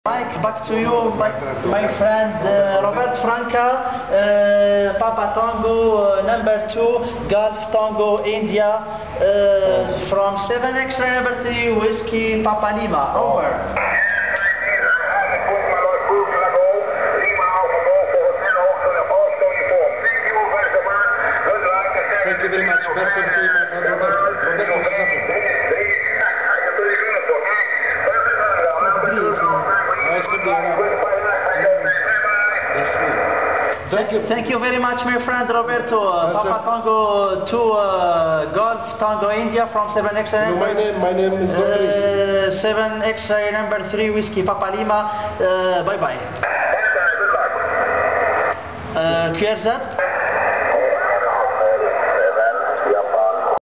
Mike, back to you, my friend Robert Franca, Papa Tango, number 2, Golf Tango India, from 7 X-ray number 3, Whiskey Papa Lima, over. Thank you very much. Best of team, Roberto. Thank you very much, my friend Roberto. Papa Tango 2, Golf Tango India from 7 X-ray. No, my name is Dr. 7 X-ray number 3, Whiskey Papa Lima. Bye bye. QRZ.